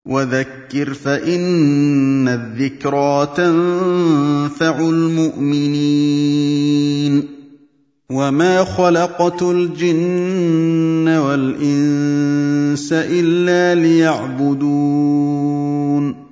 وَذَكِّرْ فَإِنَّ الذِّكْرَىٰ تَنفَعُ الْمُؤْمِنِينَ وَمَا خَلَقْتُ الْجِنَّ وَالْإِنسَ إِلَّا لِيَعْبُدُونِ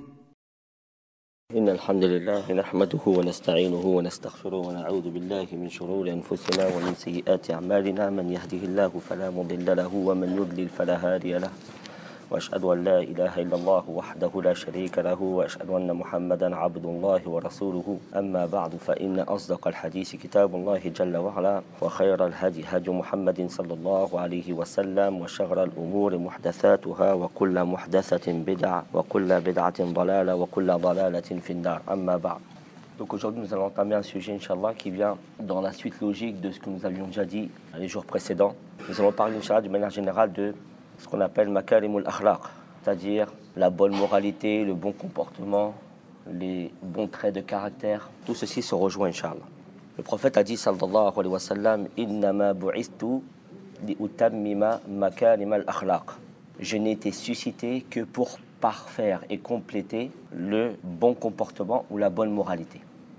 إن الحمد لله نحمده ونستعينه ونستغفره ونعوذ بالله من شرور أنفسنا ومن سيئات أعمالنا من يهده الله فلا مضل له ومن يضلل فلا هادي له وأشهد أن لا إله إلا الله وحده لا شريك له وأشهد أن محمدا عبد الله ورسوله أما بعد فإن أصدق الحديث كتاب الله جل وعلا وخير الهدي هدي محمد صلى الله عليه وسلم وشر الأمور محدثاتها وكل محدثة بدعة وكل بدعة ضلالة وكل ضلالة في النار أما بعد. Donc aujourd'hui nous allons entamer un sujet Inch'Allah qui vient dans la suite logique de ce que nous avions déjà dit les jours précédents. Nous allons parler Inch'Allah de manière générale de ce qu'on appelle makarimul akhlaq, c'est-à-dire la bonne moralité, le bon comportement, les bons traits de caractère. Tout ceci se rejoint, Inch'Allah. Le prophète a dit, sallallahu alayhi wa sallam, « Innama bu'istu li'utammima makarimal akhlaq » Je n'ai été suscité que pour parfaire et compléter le bon comportement ou la bonne moralité.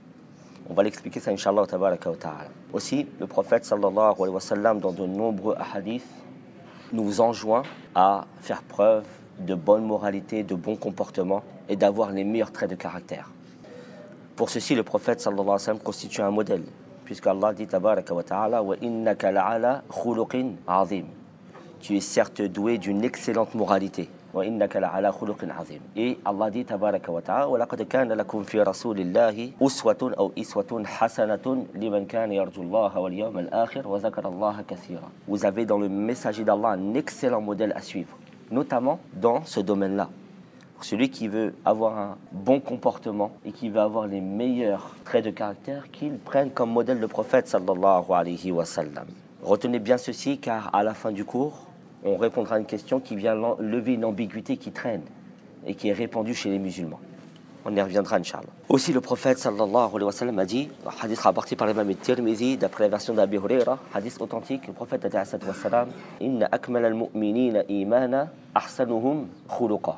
On va l'expliquer ça, Inch'Allah, tabaraka wa ta'ala. Aussi, le prophète, sallallahu alayhi wa sallam, dans de nombreux hadiths, nous enjoint à faire preuve de bonne moralité, de bon comportement et d'avoir les meilleurs traits de caractère. Pour ceci, le prophète sallallahu alayhi wa sallam constitue un modèle, puisque Allah dit tabaraka wa ta'ala wa innaka la'ala khuluqin azim. Tu es certes doué d'une excellente moralité. Wa innaka la'ala khuluqin azim. Et Allah dit tabaraka wa ta'ala wa laqad kana lakum fi rasulillahi uswatun aw iswatun hasanatun liman kana yarju Allah wal yawm al-akhir wa zakara Allah kathira. Vous avez dans le messager d'Allah un excellent modèle à suivre, notamment dans ce domaine-là. Pour celui qui veut avoir un bon comportement et qui veut avoir les meilleurs traits de caractère, qu'il prenne comme modèle le prophète sallallahu alayhi wa sallam. Retenez bien ceci car à la fin du cours, on répondra à une question qui vient lever une ambiguïté qui traîne et qui est répandue chez les musulmans. On y reviendra, Inch'Allah. Aussi, le prophète, sallallahu alayhi wa sallam, a dit, hadith rapporté par l'imam al-Tirmidhi, d'après la version d'Abi Huraira, hadith authentique, le prophète a dit, alayhi wa sallam, Inna akmal al-mu'minina imana ahsanuhum khuluqa.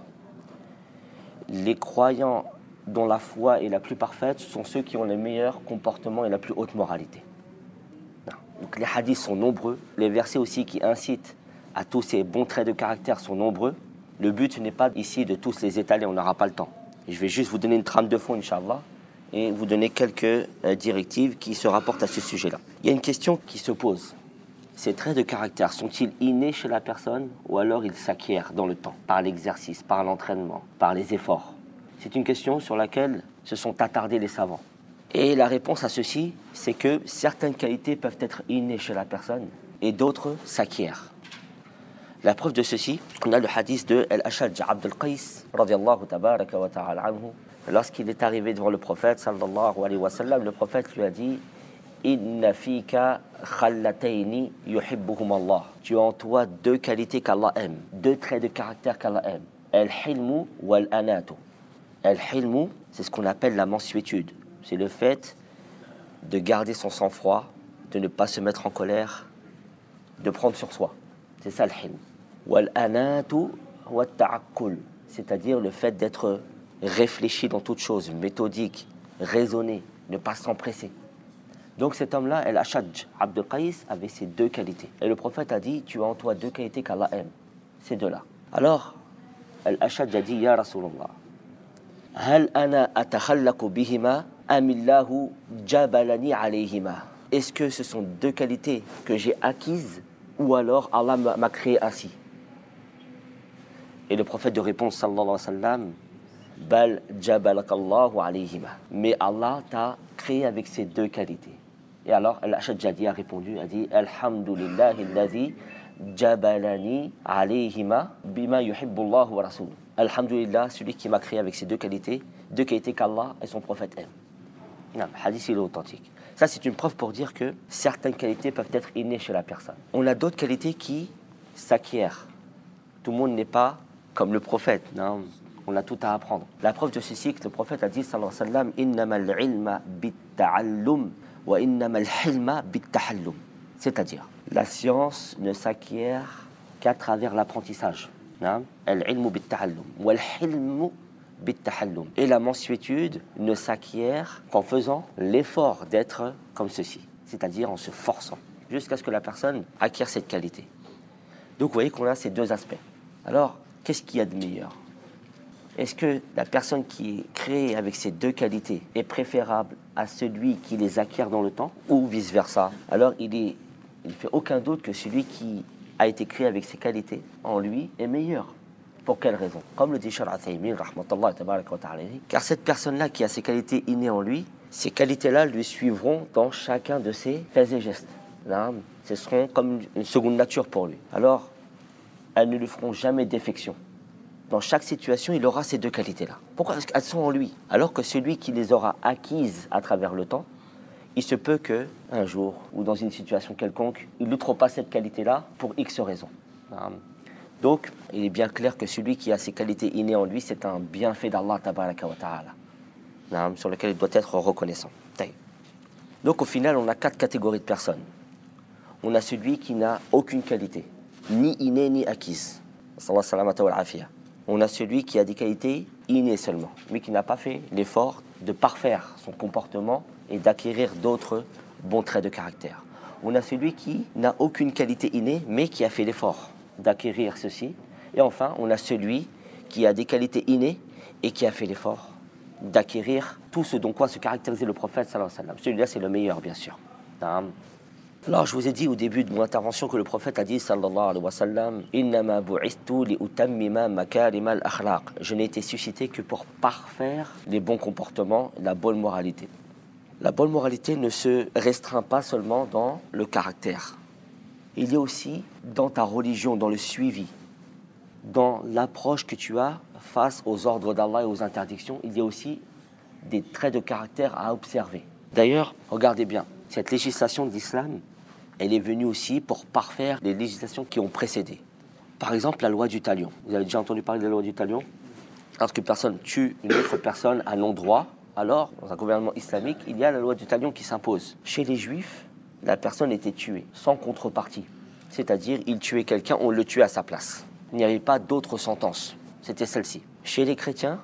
Les croyants dont la foi est la plus parfaite sont ceux qui ont les meilleurs comportements et la plus haute moralité. Donc les hadiths sont nombreux, les versets aussi qui incitent à tous ces bons traits de caractère sont nombreux. Le but n'est pas ici de tous les étaler, on n'aura pas le temps. Je vais juste vous donner une trame de fond, Inch'Allah, et vous donner quelques directives qui se rapportent à ce sujet-là. Il y a une question qui se pose. Ces traits de caractère sont-ils innés chez la personne ou alors ils s'acquièrent dans le temps, par l'exercice, par l'entraînement, par les efforts? C'est une question sur laquelle se sont attardés les savants. Et la réponse à ceci, c'est que certaines qualités peuvent être innées chez la personne et d'autres s'acquièrent. La preuve de ceci, on a le hadith de Al-Ashaj Abd al-Qais, radiyallahu tabaraka wa ta'ala anhu. Lorsqu'il est arrivé devant le prophète, sallallahu alayhi wa sallam, le prophète lui a dit Inna fika khallatayni yuhibbuhum Allah. Tu as en toi deux qualités qu'Allah aime, deux traits de caractère qu'Allah aime. Al-hilmu wal-anatu. Al-hilmu, c'est ce qu'on appelle la mansuétude. C'est le fait de garder son sang-froid, de ne pas se mettre en colère, de prendre sur soi. C'est ça le hilm. Wal-anatu wat-ta'akkul, c'est-à-dire le fait d'être réfléchi dans toute chose, méthodique, raisonné, ne pas s'empresser. Donc cet homme-là, Al-Ashaj Abd al-Qais, avait ces deux qualités. Et le prophète a dit, tu as en toi deux qualités qu'Allah aime. Ces deux-là. Alors, Al-Ashaj a dit, Ya Rasulallah, Hal ana atakhallaku bihima amillahu jabalani alayhima. Est-ce que ce sont deux qualités que j'ai acquises ou alors Allah m'a créé ainsi? Et le prophète de réponse, sallallahu alayhi wa sallam, Bal jabalakallahu alayhima. Mais Allah t'a créé avec ces deux qualités. Et alors, Al-Ashaj a répondu, a dit, Alhamdulillahi alladhi jabalani alayhima bima yuhibbullahu wa rasul. Alhamdulillah, celui qui m'a créé avec ces deux qualités qu'Allah et son prophète aiment. Non, le hadith il est authentique. Ça, c'est une preuve pour dire que certaines qualités peuvent être innées chez la personne. On a d'autres qualités qui s'acquièrent. Tout le monde n'est pas comme le prophète. Non, on a tout à apprendre. La preuve de ceci, que le prophète a dit, sallallahu alayhi wa sallam, innamal ilma bit-ta'allum wa innamal hilma bit-tahallum. C'est-à-dire, la science ne s'acquiert qu'à travers l'apprentissage. Al-ilmu bit-ta'allum wal-hilmu bit-tahallum. Et la mansuétude ne s'acquiert qu'en faisant l'effort d'être comme ceci, c'est-à-dire en se forçant, jusqu'à ce que la personne acquiert cette qualité. Donc vous voyez qu'on a ces deux aspects. Alors, qu'est-ce qu'il y a de meilleur? Est-ce que la personne qui est créée avec ces deux qualités est préférable à celui qui les acquiert dans le temps, ou vice-versa? Alors, il fait aucun doute que celui qui a été créé avec ces qualités en lui est meilleur. Pour quelle raison? Comme le dit Cheikh Al-Uthaymin, rahmatullah tabaraka wa ta'ala, car cette personne-là qui a ces qualités innées en lui, ces qualités-là lui suivront dans chacun de ses faits et gestes. Là, ce seront comme une seconde nature pour lui. Alors, elles ne lui feront jamais défection. Dans chaque situation, il aura ces deux qualités-là. Pourquoi? Parce qu'elles sont en lui. Alors que celui qui les aura acquises à travers le temps, il se peut qu'un jour, ou dans une situation quelconque, il n'outrepasse cette qualité-là pour X raisons. Donc, il est bien clair que celui qui a ces qualités innées en lui, c'est un bienfait d'Allah tabaraka wa ta'ala, sur lequel il doit être reconnaissant. Donc, au final, on a 4 catégories de personnes. On a celui qui n'a aucune qualité, ni innée ni acquise. On a celui qui a des qualités innées seulement, mais qui n'a pas fait l'effort de parfaire son comportement et d'acquérir d'autres bons traits de caractère. On a celui qui n'a aucune qualité innée, mais qui a fait l'effort d'acquérir ceci. Et enfin, on a celui qui a des qualités innées et qui a fait l'effort d'acquérir tout ce dont quoi se caractérisait le prophète sallallahu alayhi wa sallam. Celui-là, c'est le meilleur, bien sûr. Alors, je vous ai dit au début de mon intervention que le prophète a dit sallallahu alayhi wa sallam, innama bu'ithtu li utammima makarim al-akhlaq. Je n'ai été suscité que pour parfaire les bons comportements, la bonne moralité. La bonne moralité ne se restreint pas seulement dans le caractère. Il y a aussi dans ta religion, dans le suivi, dans l'approche que tu as face aux ordres d'Allah et aux interdictions, il y a aussi des traits de caractère à observer. D'ailleurs, regardez bien, cette législation de l'islam, elle est venue aussi pour parfaire les législations qui ont précédé. Par exemple, la loi du talion. Vous avez déjà entendu parler de la loi du talion? Lorsqu'une personne tue une autre personne à non-droit, alors, dans un gouvernement islamique, il y a la loi du talion qui s'impose. Chez les juifs, la personne était tuée sans contrepartie. C'est-à-dire, il tuait quelqu'un, on le tuait à sa place. Il n'y avait pas d'autre sentence. C'était celle-ci. Chez les chrétiens,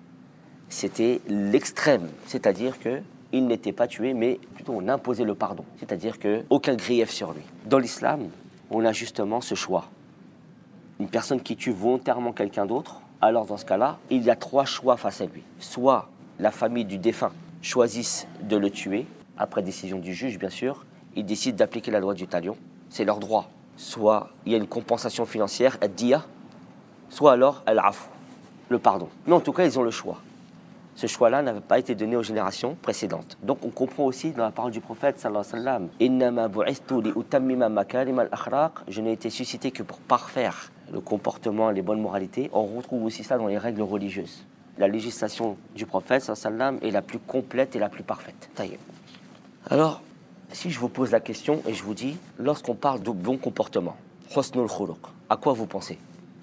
c'était l'extrême. C'est-à-dire qu'il n'était pas tué, mais plutôt on imposait le pardon. C'est-à-dire qu'aucun grief sur lui. Dans l'islam, on a justement ce choix. Une personne qui tue volontairement quelqu'un d'autre, alors dans ce cas-là, il y a 3 choix face à lui. Soit la famille du défunt choisissent de le tuer, après décision du juge, bien sûr, ils décident d'appliquer la loi du talion. C'est leur droit. Soit il y a une compensation financière, ad-diya, soit alors al-afou, le pardon. Mais en tout cas, ils ont le choix. Ce choix-là n'avait pas été donné aux générations précédentes. Donc on comprend aussi dans la parole du prophète sallallahu alayhi wa sallam, innama bu'ithtu li utammima makarim al-akhlaq, je n'ai été suscité que pour parfaire le comportement et les bonnes moralités. On retrouve aussi ça dans les règles religieuses. La législation du prophète sallallahu alayhi wa sallam est la plus complète et la plus parfaite. Alors, si je vous pose la question et je vous dis, lorsqu'on parle de bon comportement, husnul khuluq, à quoi vous pensez?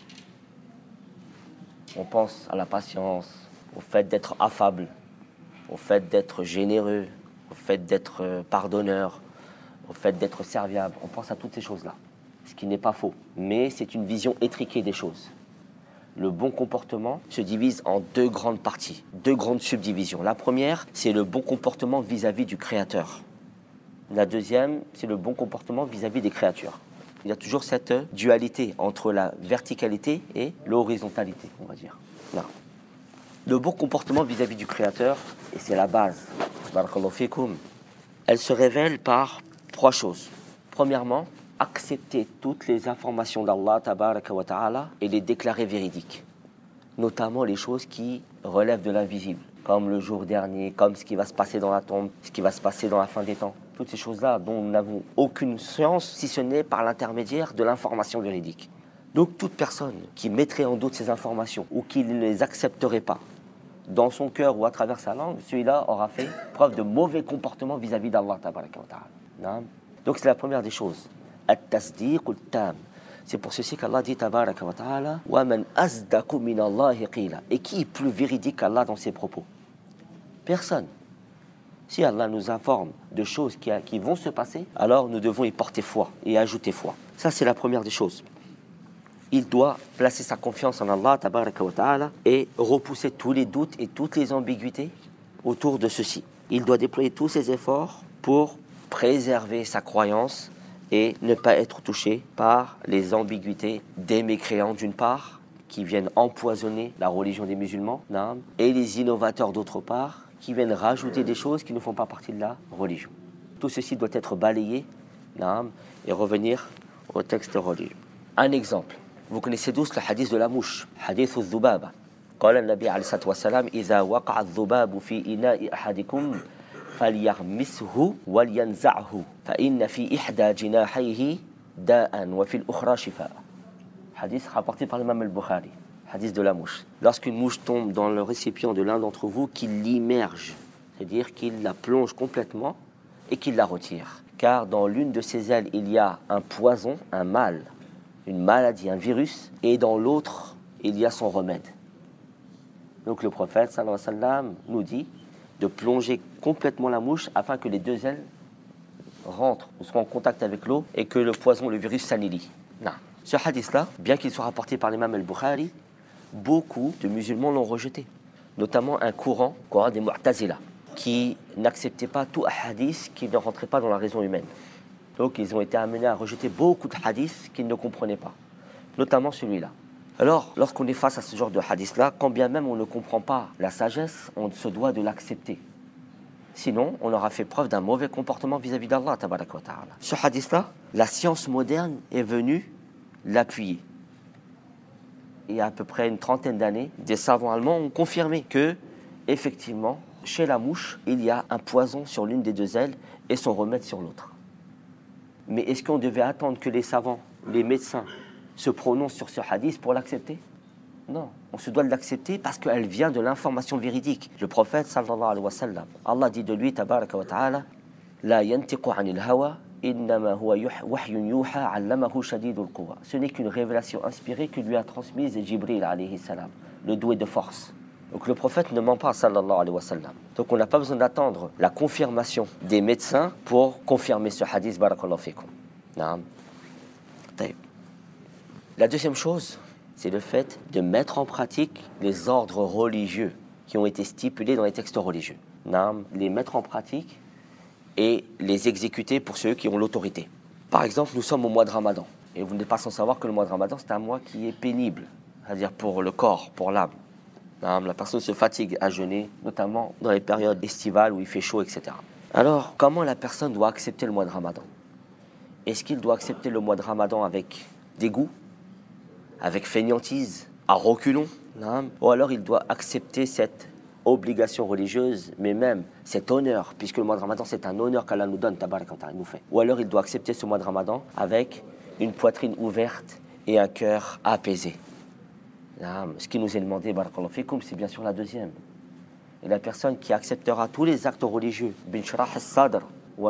On pense à la patience, au fait d'être affable, au fait d'être généreux, au fait d'être pardonneur, au fait d'être serviable. On pense à toutes ces choses-là, ce qui n'est pas faux. Mais c'est une vision étriquée des choses. Le bon comportement se divise en 2 grandes parties, 2 grandes subdivisions. La première, c'est le bon comportement vis-à-vis du Créateur. La deuxième, c'est le bon comportement vis-à-vis des créatures. Il y a toujours cette dualité entre la verticalité et l'horizontalité, on va dire. Là. Le bon comportement vis-à-vis du Créateur, et c'est la base, barakallahu fikum, elle se révèle par 3 choses. Premièrement, accepter toutes les informations d'Allah tabaraka wa ta'ala et les déclarer véridiques. Notamment les choses qui relèvent de l'invisible, comme le jour dernier, comme ce qui va se passer dans la tombe, ce qui va se passer dans la fin des temps. Toutes ces choses-là dont nous n'avons aucune science, si ce n'est par l'intermédiaire de l'information véridique. Donc toute personne qui mettrait en doute ces informations ou qui ne les accepterait pas dans son cœur ou à travers sa langue, celui-là aura fait preuve de mauvais comportement vis-à-vis d'Allah tabaraka wa ta'ala. Donc c'est la première des choses. At-tasdiq al-tam. C'est pour ceci qu'Allah dit tabaraka wa ta'ala wa man asdaqu min Allahi qila. Et qui est plus véridique qu'Allah dans ses propos? Personne. Si Allah nous informe de choses qui vont se passer, alors nous devons y porter foi et ajouter foi. Ça, c'est la première des choses. il doit placer sa confiance en Allah tabaraka wa ta'ala et repousser tous les doutes et toutes les ambiguïtés autour de ceci. Il doit déployer tous ses efforts pour préserver sa croyance et ne pas être touché par les ambiguïtés des mécréants d'une part, qui viennent empoisonner la religion des musulmans, et les innovateurs d'autre part, qui viennent rajouter des choses qui ne font pas partie de la religion. Tout ceci doit être balayé et revenir au texte religieux. Un exemple, vous connaissez tous le hadith de la mouche, hadith al-dhubaba. قال النبي عليه الصلاة والسلام إذا وقع الذباب في إناء أحدكم فليغمسه ولينزعه فإن في إحدى جناحيه داء وفي الأخرى شفاء. Hadith rapporté par l'imam al-Bukhari, hadith de la mouche. Lorsqu'une mouche tombe dans le récipient de l'un d'entre vous, qu'il l'immerge, c'est-à-dire qu'il la plonge complètement et qu'il la retire. Car dans l'une de ses ailes, il y a un poison, un mal, une maladie, un virus, et dans l'autre, il y a son remède. Donc le prophète sallallahu alayhi wa sallam nous dit de plonger complètement la mouche afin que les deux ailes rentrent ou soient en contact avec l'eau et que le poison, le virus s'annihilie. Non. Ce hadith-là, bien qu'il soit rapporté par l'imam al-Bukhari, beaucoup de musulmans l'ont rejeté. Notamment un courant des Mu'tazila, qui n'acceptait pas tout hadith qui ne rentrait pas dans la raison humaine. Donc ils ont été amenés à rejeter beaucoup de hadiths qu'ils ne comprenaient pas, notamment celui-là. Alors, lorsqu'on est face à ce genre de hadith-là, quand bien même on ne comprend pas la sagesse, on se doit de l'accepter. Sinon, on aura fait preuve d'un mauvais comportement vis-à-vis d'Allah tabaraka wa ta'ala. Ce hadith-là, la science moderne est venue l'appuyer. Il y a à peu près une trentaine d'années, des savants allemands ont confirmé que, effectivement, chez la mouche, il y a un poison sur l'une des deux ailes et son remède sur l'autre. Mais est-ce qu'on devait attendre que les savants, les médecins, se prononcent sur ce hadith pour l'accepter? Non, on se doit de l'accepter parce qu'elle vient de l'information véridique. Le prophète, sallallahu alayhi wa sallam, Allah dit de lui, tabaraka wa ta'ala, La yantiqu anil hawa, innama huwa wahyun yuha allamahu shadidul quwa. Ce n'est qu'une révélation inspirée que lui a transmise Jibril alayhi salam, le doué de force. Donc le prophète ne ment pas, sallallahu alayhi wa sallam. Donc on n'a pas besoin d'attendre la confirmation des médecins pour confirmer ce hadith, barakallahu fikum. Naam. Taïb. La deuxième chose, c'est le fait de mettre en pratique les ordres religieux qui ont été stipulés dans les textes religieux. Les mettre en pratique et les exécuter pour ceux qui ont l'autorité. Par exemple, nous sommes au mois de Ramadan. Et vous n'êtes pas sans savoir que le mois de Ramadan, c'est un mois qui est pénible, c'est-à-dire pour le corps, pour l'âme. La personne se fatigue à jeûner, notamment dans les périodes estivales où il fait chaud, etc. Alors, comment la personne doit accepter le mois de Ramadan? Est-ce qu'il doit accepter le mois de Ramadan avec dégoût, avec fainéantise, à reculons, ou alors il doit accepter cette obligation religieuse, mais même cet honneur, puisque le mois de Ramadan c'est un honneur qu'Allah nous donne, tabaraka wa ta'ala, nous fait. Ou alors il doit accepter ce mois de Ramadan avec une poitrine ouverte et un cœur apaisé. Ce qui nous est demandé, barakallahu fikum, c'est bien sûr la deuxième. Et la personne qui acceptera tous les actes religieux, bin shrah as-sadr,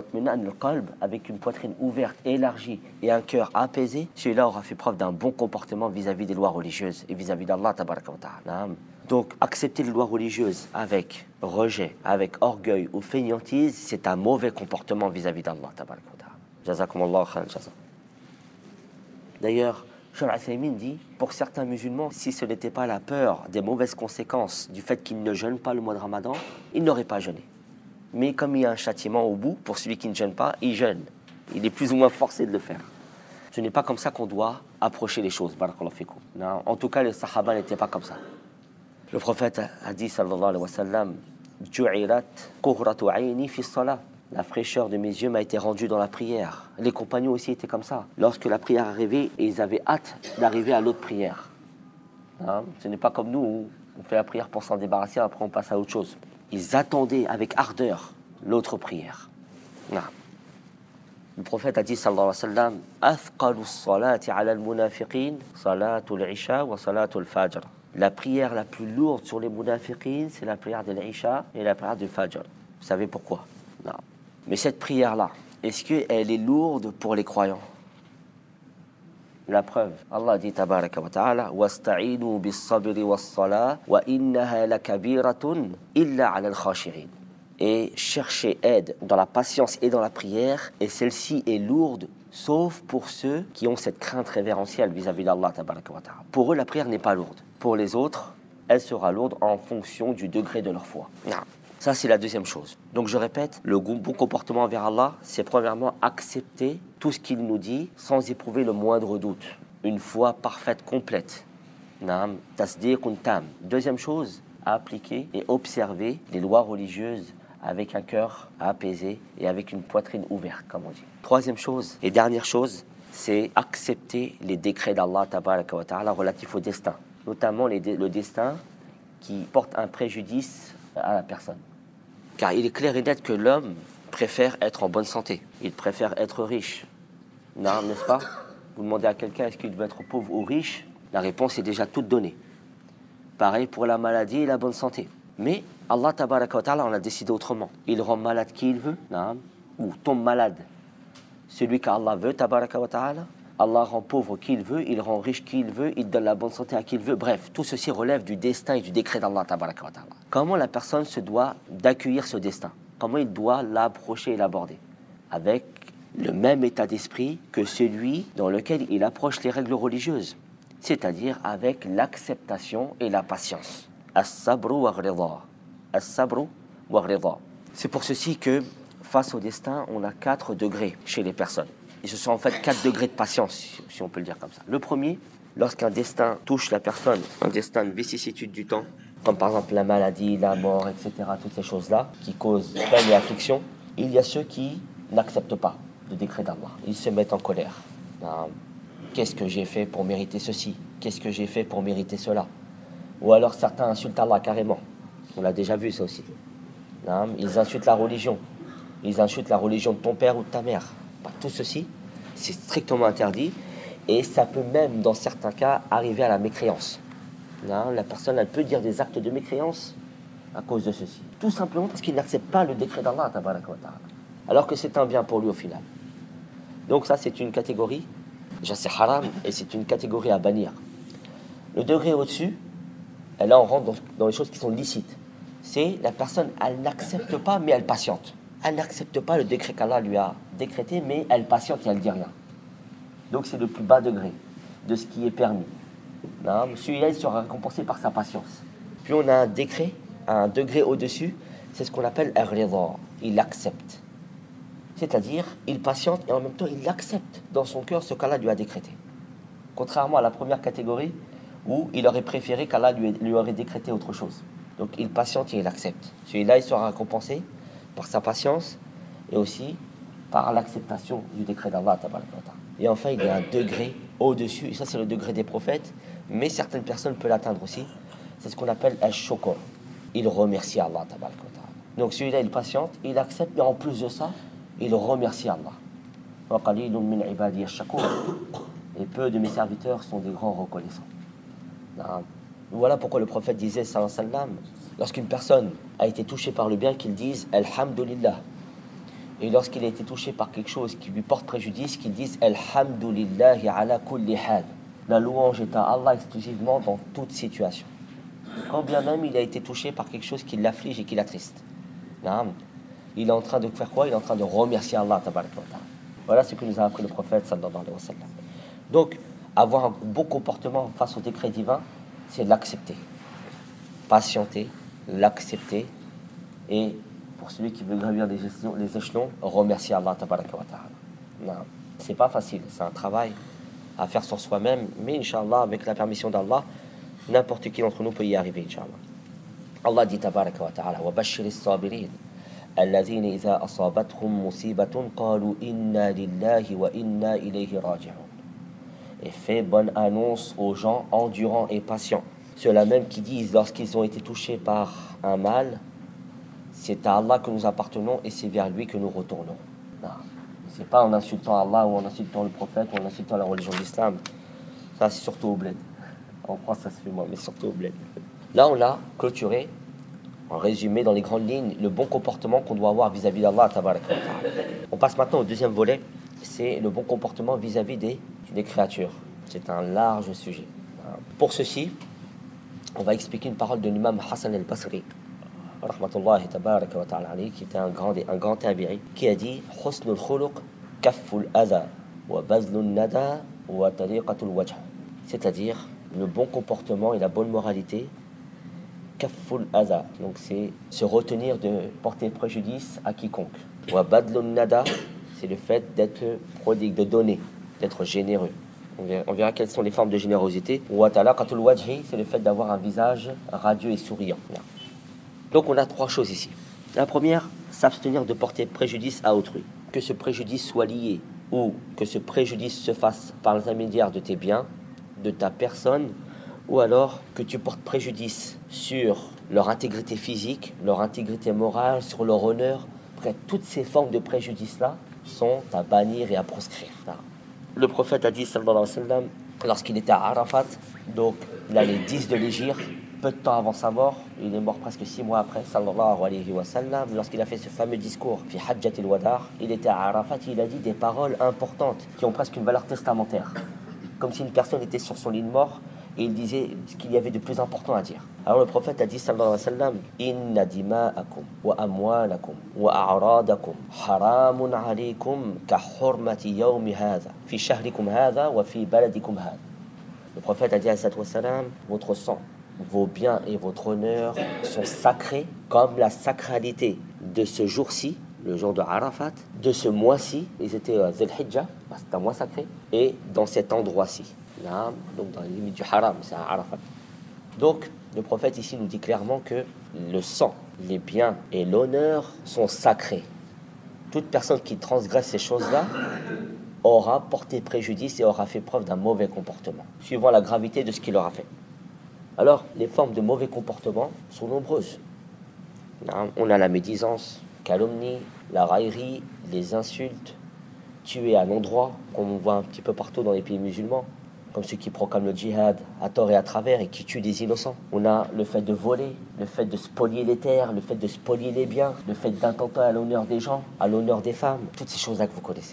avec une poitrine ouverte, élargie et un cœur apaisé, celui-là aura fait preuve d'un bon comportement vis-à-vis des lois religieuses et vis-à-vis d'Allah tabaraka wa ta'ala. Donc accepter les lois religieuses avec rejet, avec orgueil ou fainéantise, c'est un mauvais comportement vis-à-vis d'Allah tabaraka wa ta'ala. Jazakumullahu khairan jaza. D'ailleurs, Cheikh Al-Uthaymin dit, pour certains musulmans, si ce n'était pas la peur des mauvaises conséquences du fait qu'ils ne jeûnent pas le mois de Ramadan, ils n'auraient pas jeûné. Mais comme il y a un châtiment au bout, pour celui qui ne jeûne pas, il jeûne. Il est plus ou moins forcé de le faire. Ce n'est pas comme ça qu'on doit approcher les choses, barakallahu fikum. En tout cas, les sahaba n'étaient pas comme ça. Le prophète a dit, sallallahu alayhi wa sallam, Ju'irat qurratu ayni fi s-salah. La fraîcheur de mes yeux m'a été rendue dans la prière. Les compagnons aussi étaient comme ça. Lorsque la prière arrivait, ils avaient hâte d'arriver à l'autre prière. Ce n'est pas comme nous, où on fait la prière pour s'en débarrasser, après on passe à autre chose. Ils attendaient avec ardeur l'autre prière. Le prophète a dit, sallallahu alayhi wa sallam, Athqalu s-salati ala al-munafiqin, salatul isha wa salatul fajr. La prière la plus lourde sur les munafiqin, c'est la prière de l'isha et la prière du fajr. Vous savez pourquoi? Non. Mais cette prière-là, est-ce qu'elle est lourde pour les croyants? La preuve, Allah dit tabaraka wa ta'ala, wasta'inu bis-sabri was-salah wa innaha lakabiratun illa 'ala al-khashirin. et chercher aide dans la patience et dans la prière, et celle-ci est lourde, sauf pour ceux qui ont cette crainte révérentielle vis-à-vis d'Allah tabaraka wa ta'ala. Pour eux, la prière n'est pas lourde. Pour les autres, elle sera lourde en fonction du degré de leur foi. Ça, c'est la deuxième chose. Donc, je répète, le bon comportement envers Allah, c'est premièrement accepter tout ce qu'il nous dit sans éprouver le moindre doute. Une foi parfaite, complète. Naam, tasdiqun tam. Deuxième chose, à appliquer et observer les lois religieuses avec un cœur apaisé et avec une poitrine ouverte, comme on dit. Troisième chose et dernière chose, c'est accepter les décrets d'Allah tabaraka wa ta'ala relatifs au destin, notamment le destin qui porte un préjudice à la personne. Car il est clair et net que l'homme préfère être en bonne santé, il préfère être riche. Non, n'est-ce pas? Vous demandez à quelqu'un est-ce qu'il veut être pauvre ou riche, la réponse est déjà toute donnée. Pareil pour la maladie et la bonne santé. Mais Allah tabaraka wa ta'ala en a décidé autrement. Il rend malade qui il veut, ou tombe malade celui qu'Allah veut, tabaraka wa ta'ala. Allah rend pauvre qui il veut, il rend riche qui il veut, il donne la bonne santé à qui il veut. Bref, tout ceci relève du destin et du décret d'Allah tabaraka wa ta'ala. Comment la personne se doit d'accueillir ce destin? Comment il doit l'approcher et l'aborder? Avec le même état d'esprit que celui dans lequel il approche les règles religieuses, c'est-à-dire avec l'acceptation et la patience. As-sabru wa ghridha. As-sabru wa ghridha. C'est pour ceci que, face au destin, on a 4 degrés chez les personnes. Et ce sont en fait 4 degrés de patience, si on peut le dire comme ça. Le premier, lorsqu'un destin touche la personne, un destin de vicissitude du temps, comme par exemple la maladie, la mort, etc., toutes ces choses-là, qui causent peine et affliction, il y a ceux qui n'acceptent pas le décret d'Allah. Ils se mettent en colère. Qu'est-ce que j'ai fait pour mériter ceci? Qu'est-ce que j'ai fait pour mériter cela? Ou alors certains insultent Allah carrément. On l'a déjà vu ça aussi. Ils insultent la religion. Ils insultent la religion de ton père ou de ta mère. Tout ceci, c'est strictement interdit. Et ça peut même, dans certains cas, arriver à la mécréance. La personne, elle peut dire des actes de mécréance à cause de ceci. Tout simplement parce qu'il n'accepte pas le décret d'Allah, tabaraka wa ta'ala. Alors que c'est un bien pour lui au final. Donc ça, c'est une catégorie. Déjà, c'est haram et c'est une catégorie à bannir. Le degré au-dessus, et là, on rentre dans les choses qui sont licites. C'est la personne, elle n'accepte pas, mais elle patiente. Elle n'accepte pas le décret qu'Allah lui a décrété, mais elle patiente et elle dit rien. Donc c'est le plus bas degré de ce qui est permis. Celui-là, il sera récompensé par sa patience. Puis on a un décret, un degré au-dessus, c'est ce qu'on appelle ar-ridha. Il accepte. C'est-à-dire, il patiente et en même temps, il accepte dans son cœur ce qu'Allah lui a décrété. Contrairement à la première catégorie, où il aurait préféré qu'Allah lui aurait décrété autre chose. Donc il patiente et il accepte. Celui-là, il sera récompensé par sa patience et aussi par l'acceptation du décret d'Allah. Et enfin, il y a un degré au-dessus, et ça c'est le degré des prophètes, mais certaines personnes peuvent l'atteindre aussi. C'est ce qu'on appelle al-shukr. Il remercie Allah. Donc celui-là, il patiente, il accepte, et en plus de ça, il remercie Allah. Et peu de mes serviteurs sont des grands reconnaissants. Voilà pourquoi le prophète disait, sallallahu alayhi wa sallam, lorsqu'une personne a été touchée par le bien, qu'il dise Alhamdulillah. Et lorsqu'il a été touché par quelque chose qui lui porte préjudice, qu'il dise Alhamdulillahi ala kulli hal. La louange est à Allah exclusivement dans toute situation. Quand bien même il a été touché par quelque chose qui l'afflige et qui l'attriste. Il est en train de faire quoi? Il est en train de remercier Allah. Voilà ce que nous a appris le prophète sallallahu alayhi wa sallam. Donc, avoir un bon comportement face au décret divin, c'est l'accepter. Patienter, l'accepter, et pour celui qui veut gravir les échelons, remercier Allah tabaraka wa ta'ala. C'est pas facile, c'est un travail à faire sur soi-même, mais Inch'Allah, avec la permission d'Allah, n'importe qui d'entre nous peut y arriver, Inch'Allah. Allah dit tabaraka wa ta'ala, wa bashiris sabirin, alladhina idha asabathum musibatun qalu inna lillahi wa inna ilayhi raji'un. Et fait bonne annonce aux gens endurants et patients. Ceux-là même qui disent, lorsqu'ils ont été touchés par un mal, c'est à Allah que nous appartenons et c'est vers lui que nous retournons. C'est pas en insultant Allah ou en insultant le prophète ou en insultant la religion de l'islam. Ça, c'est surtout au bled. En France, ça se fait moins, mais surtout au bled. Là, on a clôturé, en résumé, dans les grandes lignes, le bon comportement qu'on doit avoir vis-à-vis d'Allah. On passe maintenant au deuxième volet, c'est le bon comportement vis-à-vis des créatures. C'est un large sujet. Pour ceci, on va expliquer une parole de l'imam Hassan al-Basri, rahmatullahi tabaraka wa ta'ala alayhi, qui était un grand tabi'i, qui a dit husnul khuluq kafful adha wa bazlun nada wa tariqatul wajh. C'est-à-dire le bon comportement et la bonne moralité, kafful adha, donc c'est se retenir de porter préjudice à quiconque. Wa badlun nada, c'est le fait d'être prodigue, de donner, d'être généreux. On verra quelles sont les formes de générosité. Wa talaqatul wajhi, c'est le fait d'avoir un visage radieux et souriant. Donc on a trois choses ici. La première, s'abstenir de porter préjudice à autrui. Que ce préjudice soit lié ou que ce préjudice se fasse par l'intermédiaire de tes biens, de ta personne, ou alors que tu portes préjudice sur leur intégrité physique, leur intégrité morale, sur leur honneur. Bref, toutes ces formes de préjudice-là sont à bannir et à proscrire. Le prophète a dit, sallallahu alayhi wa sallam, lorsqu'il était à Arafat, donc il a les 10 de l'Hégire, peu de temps avant sa mort, il est mort presque 6 mois après, sallallahu alayhi wa sallam, lorsqu'il a fait ce fameux discours, fi Hajjat al-Wada', il était à Arafat, il a dit des paroles importantes qui ont presque une valeur testamentaire, comme si une personne était sur son lit de mort et il disait ce qu'il y avait de plus important à dire. Alors le prophète a dit, sallallahu alayhi wa sallam, inna dima'akum wa amwalakum wa a'radakum haramun alaykum ka hurmati yawmi hadha fi shahrikum hadha wa fi baladikum hadha. Le prophète a dit, alayhi wa sallam, votre sang, vos biens et votre honneur sont sacrés comme la sacralité de ce jour-ci, le jour de Arafat, de ce mois-ci, ils étaient à Dhul Hijjah, c'est un mois sacré, et dans cet endroit-ci, là, donc dans les limites du haram, c'est à Arafat. Donc, le prophète ici nous dit clairement que le sang, les biens et l'honneur sont sacrés. Toute personne qui transgresse ces choses-là aura porté préjudice et aura fait preuve d'un mauvais comportement, suivant la gravité de ce qu'il aura fait. Alors, les formes de mauvais comportement sont nombreuses. On a la médisance, calomnie, la raillerie, les insultes, tuer à l'endroit, comme on voit un petit peu partout dans les pays musulmans, comme ceux qui proclament le djihad à tort et à travers et qui tuent des innocents. On a le fait de voler, le fait de spolier les terres, le fait de spolier les biens, le fait d'intenter à l'honneur des gens, à l'honneur des femmes, toutes ces choses-là que vous connaissez.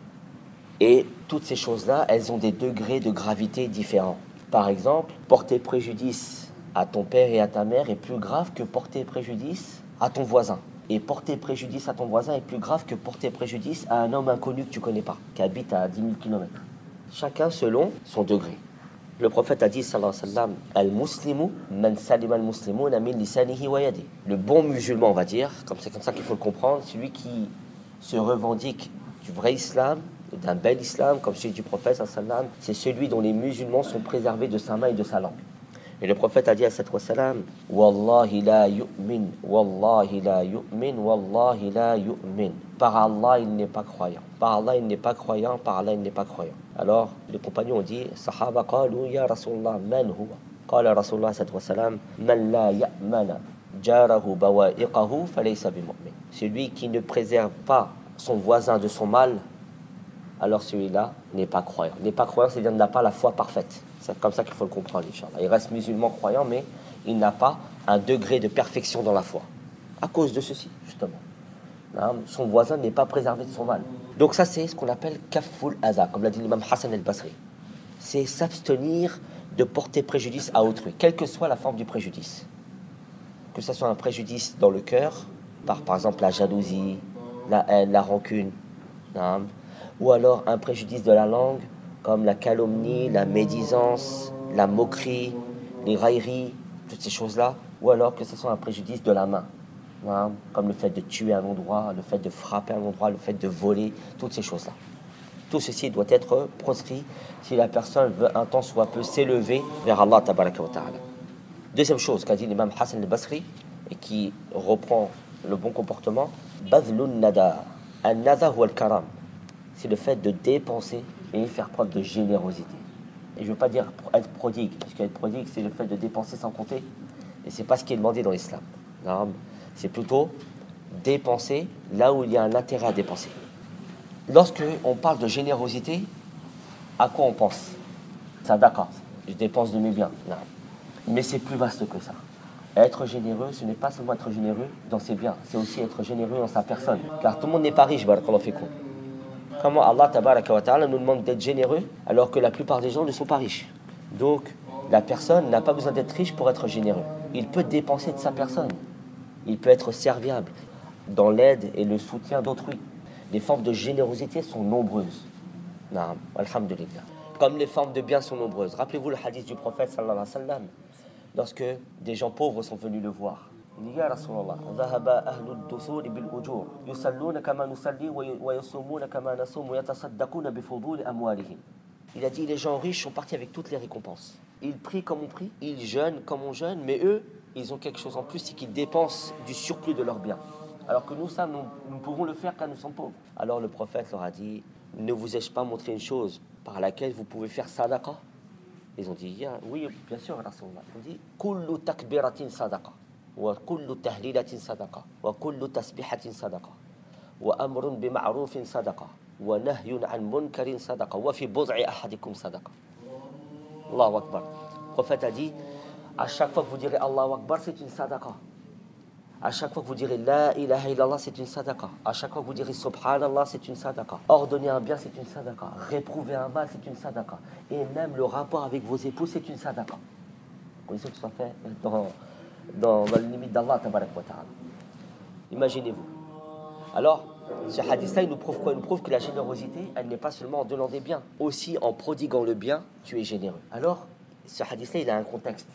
Et toutes ces choses-là, elles ont des degrés de gravité différents. Par exemple, porter préjudice à ton père et à ta mère est plus grave que porter préjudice à ton voisin. Et porter préjudice à ton voisin est plus grave que porter préjudice à un homme inconnu que tu ne connais pas, qui habite à 10 000 km. Chacun selon son degré. Le prophète a dit, sallallahu alayhi wa sallam, al-muslimu man salima al-muslimuna min lisanihi wa yadihi. Le bon musulman, on va dire, comme c'est comme ça qu'il faut le comprendre, celui qui se revendique du vrai islam, d'un bel islam, comme celui du prophète, sallallahu alayhi wa sallam, c'est celui dont les musulmans sont préservés de sa main et de sa langue. Et le prophète a dit à cette wassalam, Wallahi la yu'min, Wallahi la yu'min, Wallahi la yu'min. Par Allah, il n'est pas croyant. Par Allah, il n'est pas croyant. Par Allah, il n'est pas croyant. Alors, les compagnons ont dit, Sahaba qalu ya Rasulullah, man huwa? Qala Rasulullah sallallahu alayhi wa sallam, man la ya'mana jarahu bawa'iqahu falaysa bimu'min. Celui qui ne préserve pas son voisin de son mal, alors celui-là n'est pas croyant. N'est pas croyant, c'est-à-dire qu'il n'a pas la foi parfaite. C'est comme ça qu'il faut le comprendre, Inch'Allah. Il reste musulman croyant, mais il n'a pas un degré de perfection dans la foi. À cause de ceci, justement. Son voisin n'est pas préservé de son mal. Donc ça, c'est ce qu'on appelle kaful adha, comme l'a dit l'imam Hassan al-Basri. C'est s'abstenir de porter préjudice à autrui, quelle que soit la forme du préjudice. Que ce soit un préjudice dans le cœur, par exemple la jalousie, la haine, la rancune, ou alors un préjudice de la langue, comme la calomnie, la médisance, la moquerie, les railleries, toutes ces choses-là, ou alors que ce soit un préjudice de la main, comme le fait de tuer à un endroit, le fait de frapper à un endroit, le fait de voler, toutes ces choses-là. Tout ceci doit être proscrit si la personne veut un temps soit peu s'élever vers Allah tabaraka wa ta'ala. Deuxième chose qu'a dit l'imam Hassan al-Basri, et qui reprend le bon comportement, Badlun nada. An-nada huwa al-karam. C'est le fait de dépenser et faire preuve de générosité. Et je ne veux pas dire être prodigue, parce qu'être prodigue, c'est le fait de dépenser sans compter. Et ce n'est pas ce qui est demandé dans l'islam. C'est plutôt dépenser là où il y a un intérêt à dépenser. Lorsque on parle de générosité, à quoi on pense? Ça, d'accord, je dépense de mes biens. Non. Mais c'est plus vaste que ça. Être généreux, ce n'est pas seulement être généreux dans ses biens, c'est aussi être généreux dans sa personne. Car tout le monde n'est pas riche, barakallahu fikum. Comment Allah tabaraka wa ta'ala nous demande d'être généreux alors que la plupart des gens ne sont pas riches. Donc, la personne n'a pas besoin d'être riche pour être généreux. Il peut dépenser de sa personne. il peut être serviable dans l'aide et le soutien d'autrui. Les formes de générosité sont nombreuses. Naam, alhamdulillah. Comme les formes de bien sont nombreuses. Rappelez-vous le hadith du prophète sallallahu alayhi wa sallam, lorsque des gens pauvres sont venus le voir. Il dit, Ya Rasulallah, dhahaba ahlu ad-duthuri bil ujur, yusalluna kama nusalli wa yasumuna kama nasum wa yatasaddaquna bi fuduli amwalihim. Il a dit, les gens riches sont partis avec toutes les récompenses. Ils prient comme on prie, ils jeûnent comme on jeûne, mais eux, ils ont quelque chose en plus, c'est qu'ils dépensent du surplus de leurs biens. Alors que nous, ça, nous pouvons le faire car nous sommes pauvres. Alors le prophète leur a dit, ne vous ai-je pas montré une chose par laquelle vous pouvez faire sadaqa? Ils ont dit, oui, bien sûr, Rasulullah. Ils ont dit, kullu takbiratin sadaqa, wa kullu tahlilatin sadaqa, wa kullu tasbihatin sadaqa, wa amrun bima'rufin sadaqa, wa nahyun an munkarin sadaqa, wa fi bud'i ahadikum sadaqa. Allahu Akbar. Le prophète a dit, à chaque fois que vous direz Allahu Akbar, c'est une sadaqa. À chaque fois que vous direz La ilaha illallah, c'est une sadaqa. À chaque fois que vous direz Subhanallah, c'est une sadaqa. Ordonner un bien, c'est une sadaqa. Réprouver un mal, c'est une sadaqa. Et même le rapport avec vos époux, c'est une sadaqa. Vous connaissez que ça fait dans la limite d'Allah, tabarak wa ta'ala. Imaginez-vous. Alors, ce hadith-là, il nous prouve quoi? Il nous prouve que la générosité, elle n'est pas seulement en donnant des biens. Aussi, en prodiguant le bien, tu es généreux. Alors, ce hadith-là, il a un contexte.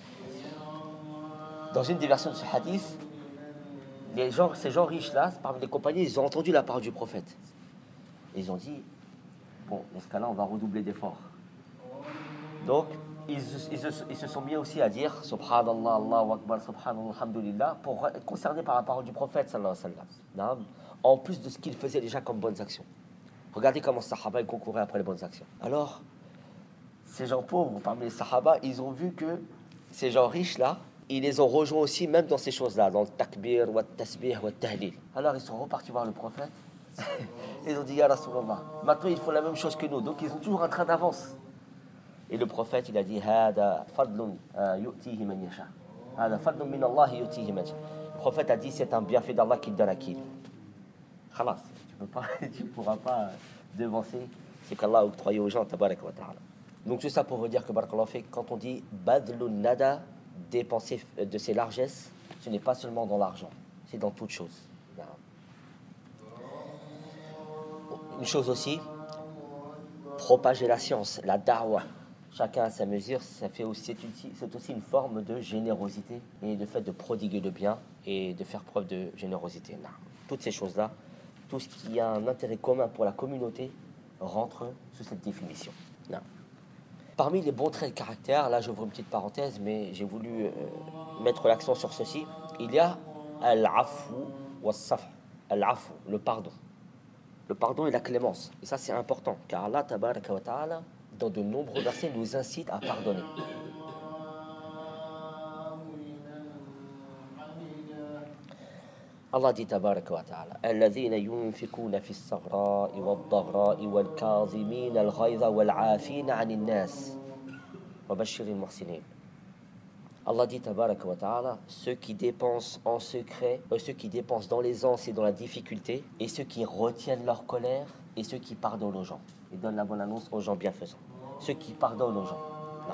Dans une des versions de ce hadith, ces gens riches-là, parmi les compagnons, ils ont entendu la parole du prophète. Ils ont dit, bon, dans ce cas-là, on va redoubler d'efforts. Donc, ils se sont mis aussi à dire Subhanallah, Allahu Akbar, Subhanallah, Alhamdulillah, pour être concernés par la parole du prophète, sallallahu alayhi wa sallam. En plus de ce qu'ils faisaient déjà comme bonnes actions. Regardez comment les Sahaba concouraient après les bonnes actions. Alors, ces gens pauvres, parmi les Sahaba, ils ont vu que ces gens riches-là, ils les ont rejoints aussi, même dans ces choses-là, dans le takbir, ou le tasbih, ou le tahlil. Alors, ils sont repartis voir le prophète. Ils ont dit, Ya Rasulallah, maintenant ils font la même chose que nous. Donc, ils ont toujours un train d'avance. Et le prophète, il a dit, Hada fadlun yu'tihi man yasha. Hada fadlun min Allah yu'tihi man yasha. Le prophète a dit, c'est un bienfait d'Allah qu'il donne à qui. Khalas, tu ne pourras pas devancer ce qu'Allah a octroyé aux gens, tabarak wa ta'ala. Donc, tout ça pour vous dire que, barakallahu fik, quand on dit badlun nada, dépenser de ses largesses, ce n'est pas seulement dans l'argent, c'est dans toute chose. Une chose aussi, propager la science, la da'wa. Chacun à sa mesure, c'est aussi une forme de générosité et de fait de prodiguer le bien et de faire preuve de générosité. Toutes ces choses-là, tout ce qui a un intérêt commun pour la communauté rentre sous cette définition. Parmi les bons traits de caractère, là j'ouvre une petite parenthèse, mais j'ai voulu mettre l'accent sur ceci. Il y a al-afu wa saf, al-afu, le pardon. Le pardon et la clémence. Et ça c'est important, car Allah tabaraka wa ta'ala, dans de nombreux versets, nous incite à pardonner. Allah dit tabaraka wa ta'ala alladhina yunfikuna fi as-saghra'i wad-dhaghra'i wal-kadhimina al-ghayza wal-'afina 'anil nas wa bashshiril muhsinin. Allah dit tabaraka wa ta'ala ceux qui dépensent en secret, ceux qui dépensent dans l'aisance et dans la difficulté, et ceux qui retiennent leur colère, et ceux qui pardonnent aux gens. Ils donnent la bonne annonce aux gens bienfaisants. Ceux qui pardonnent aux gens. Non.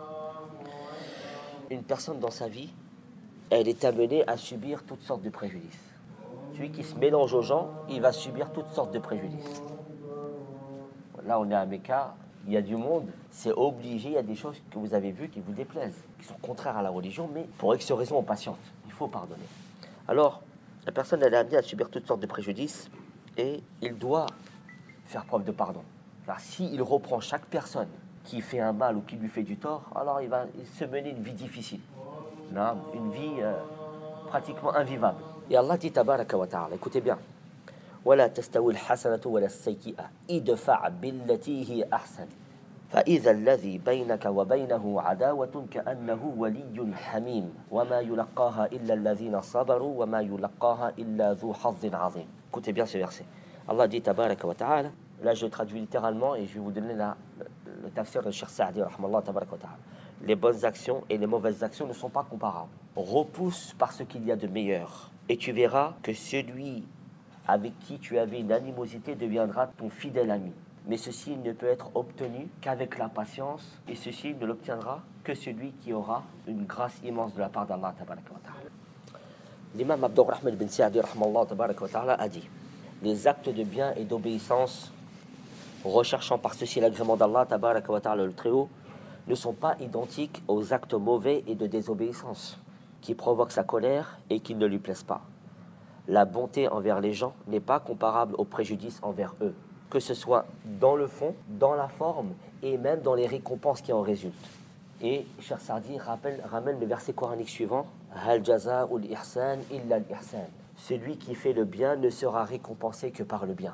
Une personne dans sa vie, elle est amenée à subir toutes sortes de préjudices. Celui qui se mélange aux gens, il va subir toutes sortes de préjudices. Là, on est à Mecca, il y a du monde, c'est obligé, il y a des choses que vous avez vues qui vous déplaisent, qui sont contraires à la religion, mais pour X raisons, on patiente. Il faut pardonner. Alors, la personne, elle est amenée à subir toutes sortes de préjudices et il doit faire preuve de pardon. Car s'il reprend chaque personne qui fait un mal ou qui lui fait du tort, alors il va se mener une vie difficile. Non, une vie pratiquement invivable. Et Allah dit tabaraka wa ta'ala, écoutez bien, ولا تستوي الحسنة ولا السيئة ادفع بالتي هي أحسن فإذا الذي بينك وبينه عداوة كأنه ولي حميم وما يلقاها إلا الذين صبروا وما يلقاها إلا ذو حظ عظيم. Écoutez bien ce verset. Allah dit tabaraka wa ta'ala, là je traduis littéralement et je vais vous donner le tafsir de Cheikh Saadi rahmallah tabaraka wa ta'ala. Les bonnes actions et les mauvaises actions ne sont pas comparables. Repousse par ce qu'il y a de meilleur. Et tu verras que celui avec qui tu avais une animosité deviendra ton fidèle ami. Mais ceci ne peut être obtenu qu'avec la patience, et ceci ne l'obtiendra que celui qui aura une grâce immense de la part d'Allah tabaraka wa ta'ala. L'imam Abdurrahman bin Sa'di a dit: les actes de bien et d'obéissance, recherchant par ceci l'agrément d'Allah le Très-Haut, ne sont pas identiques aux actes mauvais et de désobéissance, qui provoquent sa colère et qui ne lui plaisent pas. La bonté envers les gens n'est pas comparable au préjudice envers eux, que ce soit dans le fond, dans la forme et même dans les récompenses qui en résultent. Et Cheikh Saadi ramène le verset coranique suivant: Hal jaza'ul ihsan illa al-ihsan. Celui qui fait le bien ne sera récompensé que par le bien.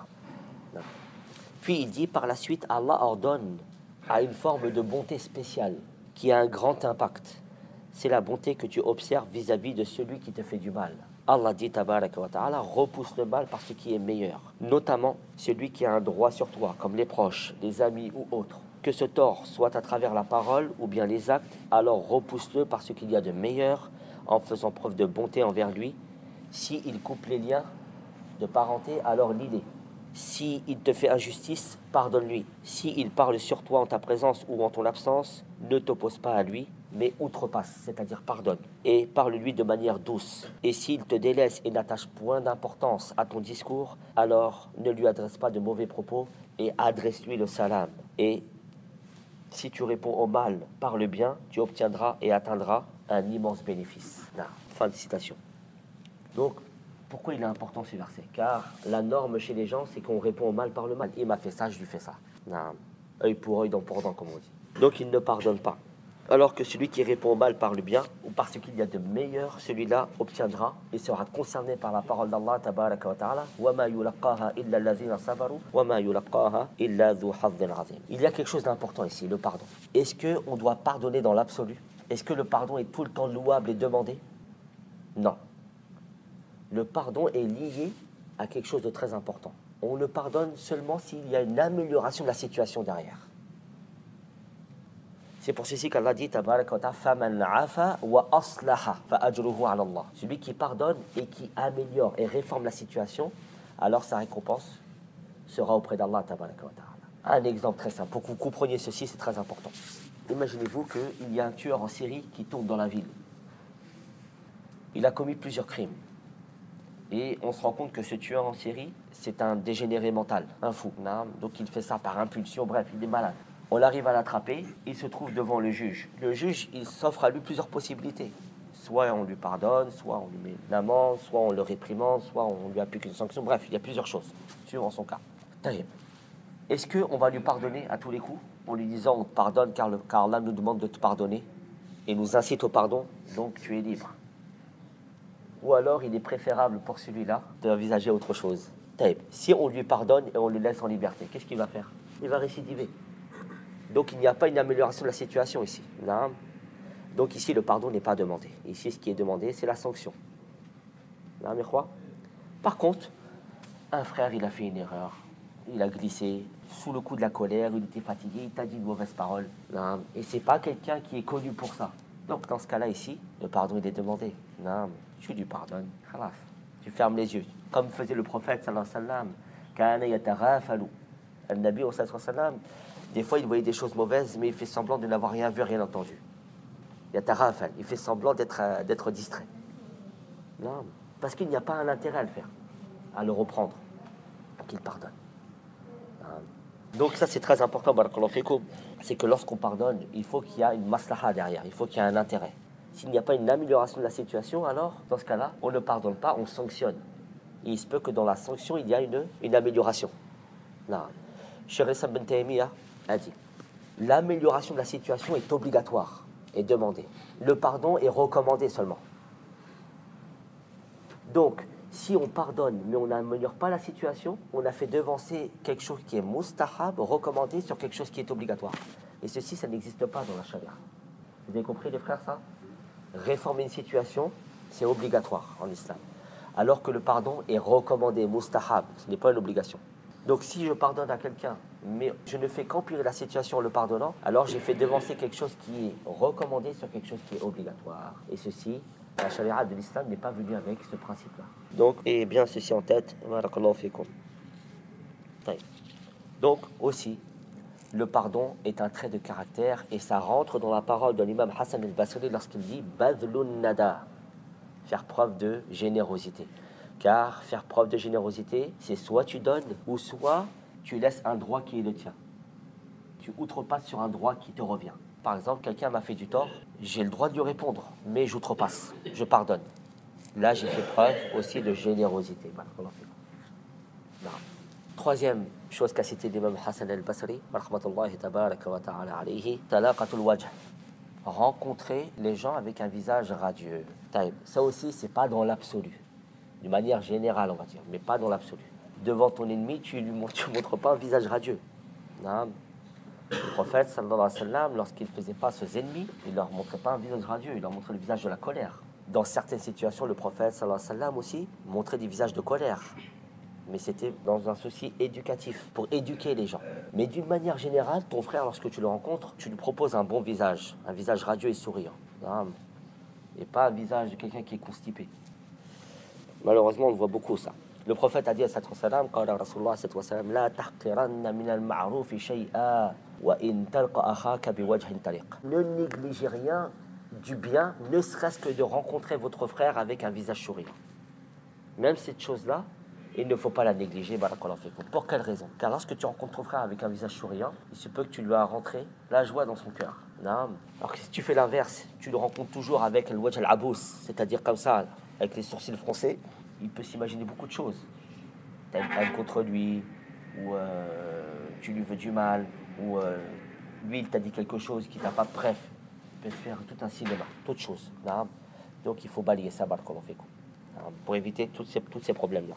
Puis il dit par la suite: Allah ordonne à une forme de bonté spéciale qui a un grand impact. C'est la bonté que tu observes vis-à-vis de celui qui te fait du mal. Allah dit tabaraka wa ta'ala: repousse le mal par ce qui est meilleur, notamment celui qui a un droit sur toi, comme les proches, les amis ou autres. Que ce tort soit à travers la parole ou bien les actes, alors repousse-le par ce qu'il y a de meilleur, en faisant preuve de bonté envers lui. S'il coupe les liens de parenté, alors lis-les. S'il te fait injustice, pardonne-lui. S'il parle sur toi en ta présence ou en ton absence, ne t'oppose pas à lui, mais outrepasse, c'est-à-dire pardonne, et parle-lui de manière douce. Et s'il te délaisse et n'attache point d'importance à ton discours, alors ne lui adresse pas de mauvais propos et adresse-lui le salam. Et si tu réponds au mal par le bien, tu obtiendras et atteindras un immense bénéfice. Là, fin de citation. Donc, pourquoi il est important ce verset? Car la norme chez les gens, c'est qu'on répond au mal par le mal. Il m'a fait ça, je lui fais ça. Œil pour œil, dent pour dent, comme on dit. Donc, il ne pardonne pas. Alors que celui qui répond au mal par le bien, ou par ce qu'il y a de meilleur, celui-là obtiendra et sera concerné par la parole d'Allah tabaraka wa ta'ala. وَمَا يُلَقَّاهَا إِلَّا الَّذِينَ صَبَرُوا وَمَا يُلَقَّاهَا إِلَّا ذُو حَظٍّ عَظِيمٍ. Il y a quelque chose d'important ici, le pardon. Est-ce qu'on doit pardonner dans l'absolu? Est-ce que le pardon est tout le temps louable et demandé? Non. Le pardon est lié à quelque chose de très important. On le pardonne seulement s'il y a une amélioration de la situation derrière. C'est pour ceci qu'Allah dit faman afa wa aslaha fa ajruhu ala Allah. Celui qui pardonne et qui améliore et réforme la situation, alors sa récompense sera auprès d'Allah tabaraka wa ta'ala. Un exemple très simple, pour que vous compreniez ceci, c'est très important. Imaginez-vous qu'il y a un tueur en série qui tourne dans la ville. Il a commis plusieurs crimes. Et on se rend compte que ce tueur en série, c'est un dégénéré mental, un fou. Donc il fait ça par impulsion, bref, il est malade. On arrive à l'attraper, il se trouve devant le juge. Le juge, il s'offre à lui plusieurs possibilités. Soit on lui pardonne, soit on lui met une amende, soit on le réprimande, soit on lui applique une sanction. Bref, il y a plusieurs choses, suivant son cas. Est-ce qu'on va lui pardonner à tous les coups, en lui disant on te pardonne car Allah nous demande de te pardonner et nous incite au pardon, donc tu es libre? Ou alors il est préférable pour celui-là d'envisager autre chose? Si on lui pardonne et on le laisse en liberté, qu'est-ce qu'il va faire? Il va récidiver. Donc il n'y a pas une amélioration de la situation ici. Donc ici le pardon n'est pas demandé. Ici ce qui est demandé c'est la sanction. Par contre, un frère il a fait une erreur, il a glissé sous le coup de la colère, il était fatigué, il t'a dit une mauvaise parole. Et c'est pas quelqu'un qui est connu pour ça. Donc dans ce cas-là ici, le pardon il est demandé. Tu lui pardonnes. Tu fermes les yeux. Comme faisait le prophète sallallahu alayhi wa sallam. Kana yataghafalu. Al-Nabi sallallahu alayhi wa sallam. Des fois, il voyait des choses mauvaises, mais il fait semblant de n'avoir rien vu, rien entendu. Il fait semblant d'être distrait. Non, parce qu'il n'y a pas un intérêt à le faire, à le reprendre, pour qu'il pardonne. Donc ça, c'est très important, c'est que lorsqu'on pardonne, il faut qu'il y ait une maslaha derrière, il faut qu'il y ait un intérêt. S'il n'y a pas une amélioration de la situation, alors, dans ce cas-là, on ne pardonne pas, on sanctionne. Et il se peut que dans la sanction, il y a une amélioration. Cheikh Islam ibn Taymiyyah a dit: l'amélioration de la situation est obligatoire et demandée. Le pardon est recommandé seulement. Donc, si on pardonne, mais on n'améliore pas la situation, on a fait devancer quelque chose qui est mustahab, recommandé, sur quelque chose qui est obligatoire. Et ceci, ça n'existe pas dans la charia. Vous avez compris, les frères, ça? Réformer une situation, c'est obligatoire en islam. Alors que le pardon est recommandé, mustahab, ce n'est pas une obligation. Donc si je pardonne à quelqu'un, mais je ne fais qu'empirer la situation en le pardonnant, alors j'ai fait devancer quelque chose qui est recommandé sur quelque chose qui est obligatoire. Et ceci, la charia de l'islam n'est pas venue avec ce principe-là. Donc, et bien ceci en tête, donc aussi, le pardon est un trait de caractère et ça rentre dans la parole de l'imam Hassan al-Basri lorsqu'il dit « Badlun nada » faire preuve de générosité. Car faire preuve de générosité, c'est soit tu donnes, ou soit tu laisses un droit qui est le tien. Tu outrepasses sur un droit qui te revient. Par exemple, quelqu'un m'a fait du tort, j'ai le droit de lui répondre, mais j'outrepasse, je pardonne. Là, j'ai fait preuve aussi de générosité. Voilà. Troisième chose qu'a cité l'imam Hassan al-Basri, talaqatul wajh. Rencontrer les gens avec un visage radieux. Ça aussi, c'est pas dans l'absolu. De manière générale, on va dire, mais pas dans l'absolu. Devant ton ennemi, tu ne montres pas un visage radieux. Non. Le prophète, sallallahu alayhi wa sallam, lorsqu'il faisait face aux ennemis, il ne leur montrait pas un visage radieux, il leur montrait le visage de la colère. Dans certaines situations, le prophète, sallallahu alayhi wa sallam, aussi, montrait des visages de colère. Mais c'était dans un souci éducatif, pour éduquer les gens. Mais d'une manière générale, ton frère, lorsque tu le rencontres, tu lui proposes un bon visage, un visage radieux et souriant. Non. Et pas un visage de quelqu'un qui est constipé. Malheureusement, on le voit beaucoup, ça. Le prophète a dit à sa salam, la tahqiranna min al-ma'ruf shay'a wa in talqa akhaka biwajhin tariq. Ne négligez rien du bien, ne serait-ce que de rencontrer votre frère avec un visage souriant. Même cette chose-là, il ne faut pas la négliger. Pour quelle raison? Car lorsque tu rencontres ton frère avec un visage souriant, il se peut que tu lui as rentré la joie dans son cœur. Non. Alors que si tu fais l'inverse, tu le rencontres toujours avec le wajh al-abous, c'est-à-dire comme ça, avec les sourcils froncés, il peut s'imaginer beaucoup de choses. Tu as une haine contre lui, ou tu lui veux du mal, ou lui il t'a dit quelque chose qui t'a pas. Bref, il peut te faire tout un cinéma, toutes choses. Non. Donc il faut balayer ça pour éviter tous ces problèmes-là.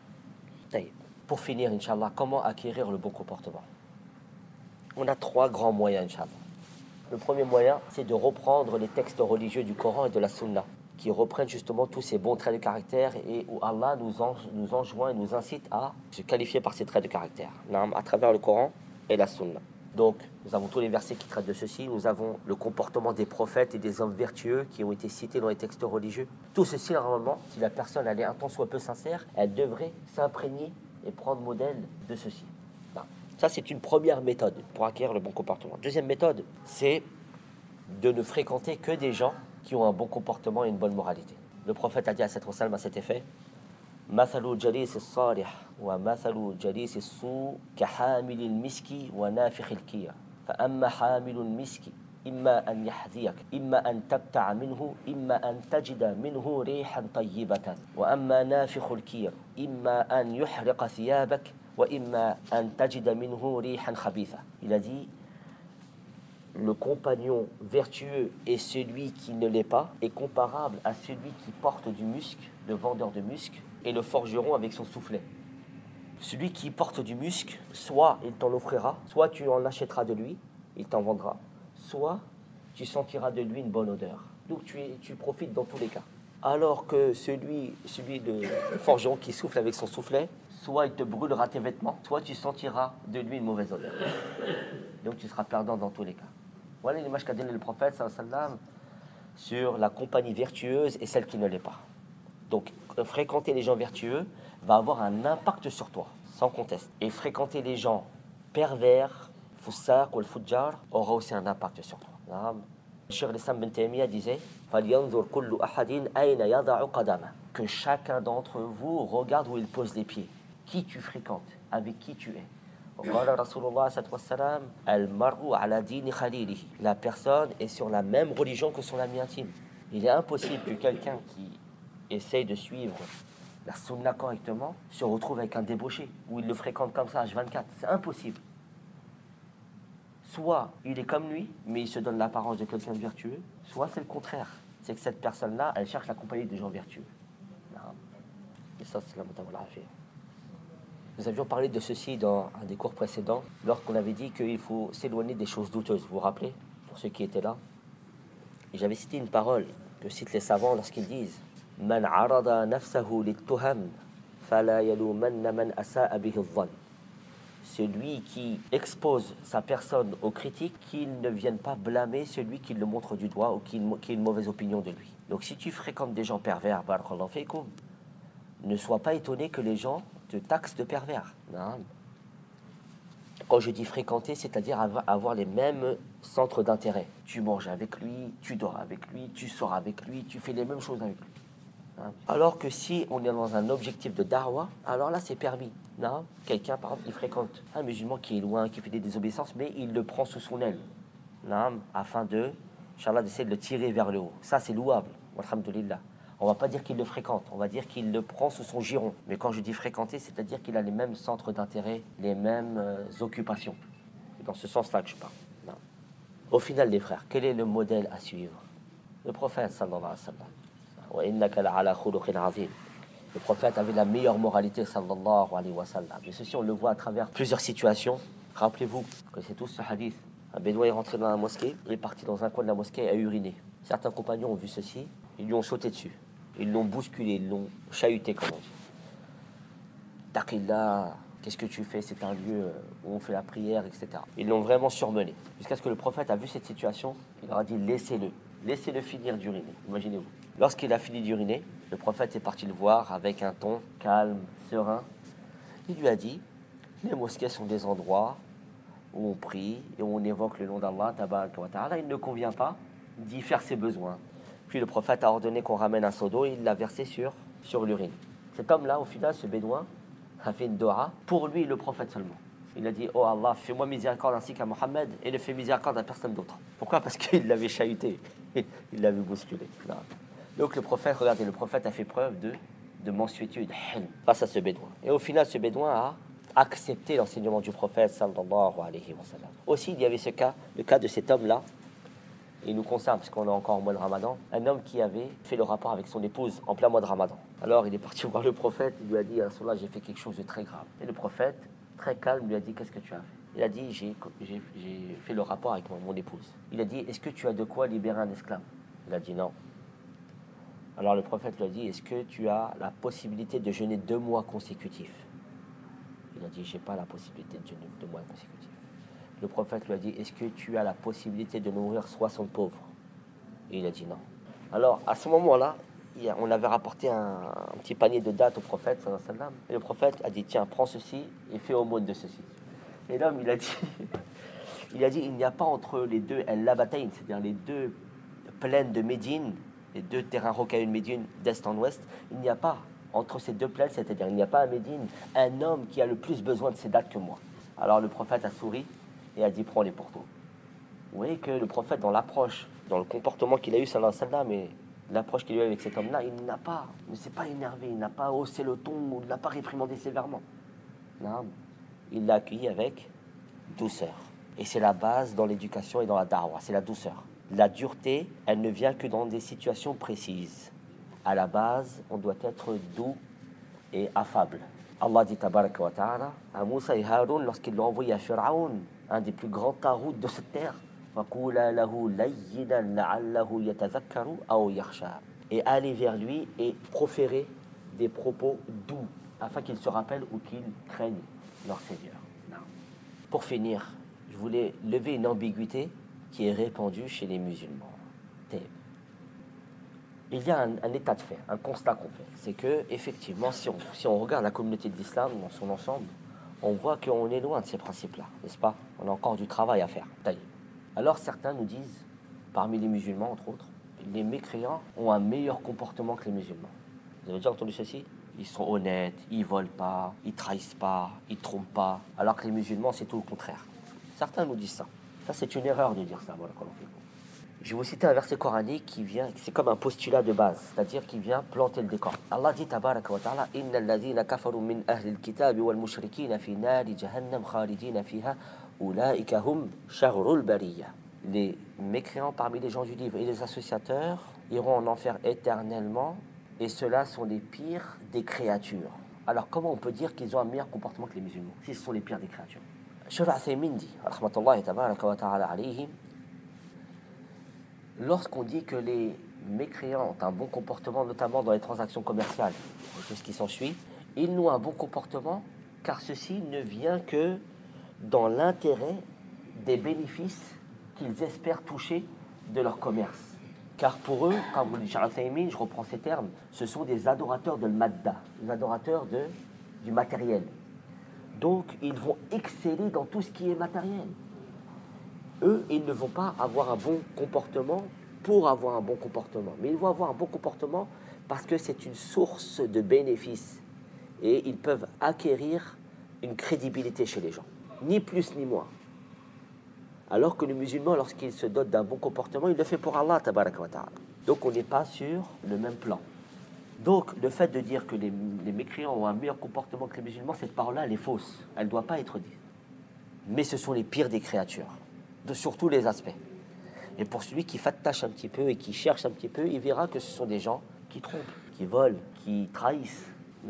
Pour finir, Inch'Allah, comment acquérir le bon comportement? On a 3 grands moyens, Inch'Allah. Le premier moyen, c'est de reprendre les textes religieux du Coran et de la Sunna, qui reprennent justement tous ces bons traits de caractère et où Allah nous enjoint et nous incite à se qualifier par ces traits de caractère, à travers le Coran et la Sunna. Donc, nous avons tous les versets qui traitent de ceci. Nous avons le comportement des prophètes et des hommes vertueux qui ont été cités dans les textes religieux. Tout ceci, normalement, si la personne elle est un tant soit peu sincère, elle devrait s'imprégner et prendre modèle de ceci. Ça, c'est une première méthode pour acquérir le bon comportement. Deuxième méthode, c'est de ne fréquenter que des gens qui ont un bon comportement et une bonne moralité. Le prophète a dit à cet effet: مثل جليس الصالح ومثل جليس السوء كحامل المسك ونافخ الكير فأما حامل المسك إما أن يحذيك إما أن تبتع منه إما أن تجد منه ريحا طيبة وأما نافخ الكير إما أن يحرق ثيابك وإما أن تجد منه ريحا خبيثة. Il a dit: le compagnon vertueux et celui qui ne l'est pas est comparable à celui qui porte du musc, le vendeur de musc, et le forgeron avec son soufflet. Celui qui porte du musc, soit il t'en offrira, soit tu en achèteras de lui, il t'en vendra, soit tu sentiras de lui une bonne odeur. Donc tu profites dans tous les cas. Alors que celui de forgeron qui souffle avec son soufflet, soit il te brûlera tes vêtements, soit tu sentiras de lui une mauvaise odeur. Donc tu seras perdant dans tous les cas. Voilà l'image qu'a donné le prophète sallam sur la compagnie vertueuse et celle qui ne l'est pas. Donc fréquenter les gens vertueux va avoir un impact sur toi, sans conteste. Et fréquenter les gens pervers, foussaq ou le fujjar, aura aussi un impact sur toi. Cheikh l'Islam bin Taymiyyah disait: que chacun d'entre vous regarde où il pose les pieds, qui tu fréquentes, avec qui tu es. La personne est sur la même religion que son ami intime. Il est impossible que quelqu'un qui essaye de suivre la sunna correctement se retrouve avec un débauché ou il le fréquente comme ça H24. C'est impossible. Soit il est comme lui, mais il se donne l'apparence de quelqu'un de vertueux, soit c'est le contraire. C'est que cette personne-là, elle cherche la compagnie des gens vertueux. Et ça, c'est la affaire. Nous avions parlé de ceci dans un des cours précédents, lorsqu'on avait dit qu'il faut s'éloigner des choses douteuses. Vous vous rappelez, pour ceux qui étaient là? Et j'avais cité une parole que citent les savants lorsqu'ils disent: Man arada nafsahu littuham, fala yalumanna man asa'a bihi adh-dhann. Celui qui expose sa personne aux critiques, qu'il ne vienne pas blâmer celui qui le montre du doigt ou qui a une mauvaise opinion de lui. Donc si tu fréquentes des gens pervers, barakallahu fikum, ne sois pas étonné que les gens te taxent de pervers. Non. Quand je dis fréquenter, c'est-à-dire avoir les mêmes centres d'intérêt. Tu manges avec lui, tu dors avec lui, tu sors avec lui, tu fais les mêmes choses avec lui. Alors que si on est dans un objectif de da'wah, alors là c'est permis. Non, quelqu'un par exemple il fréquente un musulman qui est loin, qui fait des désobéissances, mais il le prend sous son aile, non, afin de, Inch'Allah, d'essayer de le tirer vers le haut. Ça c'est louable, alhamdulillah. On va pas dire qu'il le fréquente, on va dire qu'il le prend sous son giron. Mais quand je dis fréquenter, c'est-à-dire qu'il a les mêmes centres d'intérêt, les mêmes occupations. C'est dans ce sens-là que je parle. Non. Au final, les frères, quel est le modèle à suivre? Le prophète sallallahu alayhi wa sallam. Le prophète avait la meilleure moralité sallallahu alayhi wa sallam. Et ceci, on le voit à travers plusieurs situations. Rappelez-vous, vous connaissez tous ce hadith. Un bédouin est rentré dans la mosquée, il est parti dans un coin de la mosquée et a uriné. Certains compagnons ont vu ceci, ils lui ont sauté dessus. Ils l'ont bousculé, ils l'ont chahuté, comme on dit. Taqillah, qu'est-ce que tu fais? C'est un lieu où on fait la prière, etc. Ils l'ont vraiment surmené. Jusqu'à ce que le prophète a vu cette situation, il leur a dit laissez-le finir d'uriner. Imaginez-vous. Lorsqu'il a fini d'uriner, le prophète est parti le voir avec un ton calme, serein. Il lui a dit, les mosquées sont des endroits où on prie et où on évoque le nom d'Allah, tabaraka wa ta'ala. Il ne convient pas d'y faire ses besoins. Puis le prophète a ordonné qu'on ramène un seau d'eau et il l'a versé sur l'urine. Cet homme-là, au final, ce bédouin, a fait une dua pour lui, le prophète seulement. Il a dit, oh Allah, fais-moi miséricorde ainsi qu'à Mohammed et ne fais miséricorde à personne d'autre. Pourquoi? Parce qu'il l'avait chahuté, il l'avait bousculé. Non. Donc le prophète, regardez, le prophète a fait preuve de mansuétude face à ce bédouin. Et au final, ce bédouin a accepté l'enseignement du prophète sallallahu alayhi wa sallam. Aussi, il y avait le cas de cet homme-là. Il nous concerne, parce qu'on est encore au mois de Ramadan, un homme qui avait fait le rapport avec son épouse en plein mois de Ramadan. Alors il est parti voir le prophète, il lui a dit, Rasulallah, j'ai fait quelque chose de très grave. Et le prophète, très calme, lui a dit, qu'est-ce que tu as fait? Il a dit, j'ai fait le rapport avec mon épouse. Il a dit, est-ce que tu as de quoi libérer un esclave? Il a dit non. Alors le prophète lui a dit, est-ce que tu as la possibilité de jeûner 2 mois consécutifs? Il a dit, j'ai pas la possibilité de jeûner 2 mois consécutifs. Le prophète lui a dit, est-ce que tu as la possibilité de nourrir 60 pauvres? Et il a dit non. Alors, à ce moment-là, on avait rapporté un petit panier de dattes au prophète, sallallahu alayhi wa sallam, et le prophète a dit, tiens, prends ceci et fais aumône de ceci. Et l'homme, il a dit, il n'y a pas entre les deux al-Labatayn, c'est-à-dire les deux plaines de Médine, les deux terrains rocailleux de Médine, d'est en ouest, il n'y a pas entre ces deux plaines, c'est-à-dire il n'y a pas à Médine un homme qui a le plus besoin de ces dattes que moi. Alors le prophète a souri et a dit, prends-les pour toi. Vous voyez que le prophète, dans l'approche, dans le comportement qu'il a eu, sallallahu alayhi wa sallam, et l'approche qu'il a eu avec cet homme-là, il ne s'est pas énervé, il n'a pas haussé le ton, il ne l'a pas réprimandé sévèrement. Non, il l'a accueilli avec douceur. Et c'est la base dans l'éducation et dans la da'wah, c'est la douceur. La dureté, elle ne vient que dans des situations précises. À la base, on doit être doux et affable. Allah dit tabaraka wa ta'ala à Moussa et Haroun lorsqu'ils l'ont envoyé à Pharaon, un des plus grands taroutes de cette terre, et aller vers lui et proférer des propos doux afin qu'il se rappelle ou qu'il craigne leur Seigneur. Non. Pour finir, je voulais lever une ambiguïté qui est répandue chez les musulmans. Il y a un état de fait, un constat qu'on fait. C'est que, effectivement, si on regarde la communauté de l'islam dans son ensemble, on voit qu'on est loin de ces principes-là, n'est-ce pas? On a encore du travail à faire. Alors certains nous disent, parmi les musulmans entre autres, les mécréants ont un meilleur comportement que les musulmans. Vous avez déjà entendu ceci? Ils sont honnêtes, ils volent pas, ils trahissent pas, ils trompent pas, alors que les musulmans, c'est tout le contraire. Certains nous disent ça. Ça, c'est une erreur de dire ça. Voilà, je vais vous citer un verset coranique qui vient, c'est comme un postulat de base, c'est-à-dire qui vient planter le décor. Allah dit tabaraka wa ta'ala, innal ladhina kafaru min ahli al-kitab wal mushrikina fi nari jahannam khalidina fiha ulaika hum sharrul bariyah. Les mécréants parmi les gens du livre et les associateurs iront en enfer éternellement, et ceux-là sont les pires des créatures. Alors comment on peut dire qu'ils ont un meilleur comportement que les musulmans si ce sont les pires des créatures? Cheikh Al-Uthaymin dit, rahmatullahi tabaraka wa ta'ala alayhi, lorsqu'on dit que les mécréants ont un bon comportement, notamment dans les transactions commerciales, et tout ce qui s'ensuit, ils n'ont un bon comportement car ceci ne vient que dans l'intérêt des bénéfices qu'ils espèrent toucher de leur commerce. Car pour eux, comme vous dites, je reprends ces termes, ce sont des adorateurs de l'madda, des adorateurs du matériel. Donc, ils vont exceller dans tout ce qui est matériel. Eux, ils ne vont pas avoir un bon comportement pour avoir un bon comportement, mais ils vont avoir un bon comportement parce que c'est une source de bénéfices et ils peuvent acquérir une crédibilité chez les gens, ni plus ni moins. Alors que le musulman, lorsqu'il se dote d'un bon comportement, il le fait pour Allah, tabaraka wa ta'ala. Donc on n'est pas sur le même plan. Donc le fait de dire que les mécréants ont un meilleur comportement que les musulmans, cette parole-là, elle est fausse. Elle ne doit pas être dite. Mais ce sont les pires des créatures, sur tous les aspects. Et pour celui qui fattache un petit peu et qui cherche un petit peu, il verra que ce sont des gens qui trompent, qui volent, qui trahissent,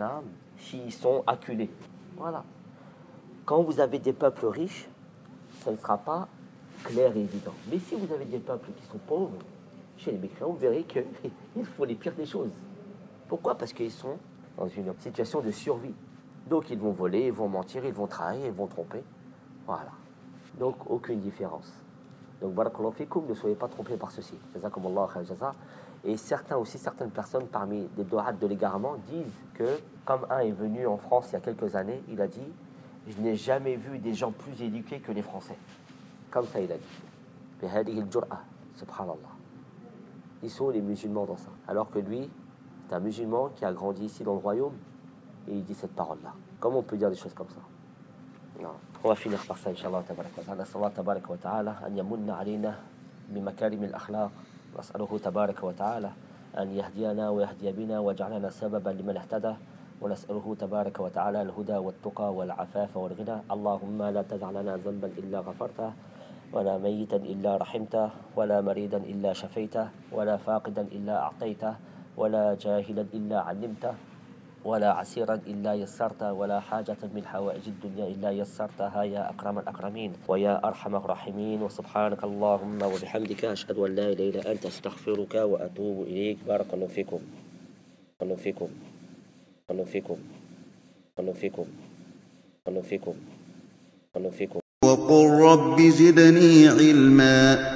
qui sont acculés. Voilà. Quand vous avez des peuples riches, ça ne sera pas clair et évident. Mais si vous avez des peuples qui sont pauvres, chez les mécréants, vous verrez qu'il faut les pires des choses. Pourquoi? Parce qu'ils sont dans une situation de survie. Donc ils vont voler, ils vont mentir, ils vont trahir, ils vont tromper. Voilà. Donc aucune différence. Donc barakallahu fikum, ne soyez pas trompés par ceci. Jazakumullahu khair jaza. Et certaines personnes parmi des do'at de l'égarement disent que, comme un est venu en France il y a quelques années, il a dit « Je n'ai jamais vu des gens plus éduqués que les Français. » Comme ça il a dit. Bihadihi al-jur'a, subhanallah. Ils sont les musulmans dans ça. Alors que lui, c'est un musulman qui a grandi ici dans le royaume et il dit cette parole-là. Comment on peut dire des choses comme ça? Non. On va finir par ça, Inch'Allah, tabarak wa ta'ala. Nas'Allah tabarak wa ta'ala an yamunna alayna bimakarim al-akhlaq. Nas'aluhu tabarak wa ta'ala an yahdiyana wa yahdiya bina wa ja'alana sababan liman ihtada. ونسأله تبارك وتعالى الهدى والتقى والعفاف والغنى اللهم لا تدع لنا ذنبا إلا غفرته ولا ميتا إلا رحمته ولا مريدا إلا شفيته ولا فاقدا إلا أعطيته ولا جاهلا إلا علمته ولا عسيرا إلا يسرته ولا حاجة من حوائج الدنيا إلا يسرتها يا أكرم الأكرمين ويا أرحم الراحمين وسبحانك اللهم وبحمدك أشهد أن لا إله إلا أنت أستغفرك وأتوب إليك بارك الله فيكم الله فيكم الله فيكم الله فيكم الله فيكم الله فيكم وقل رب زدني علما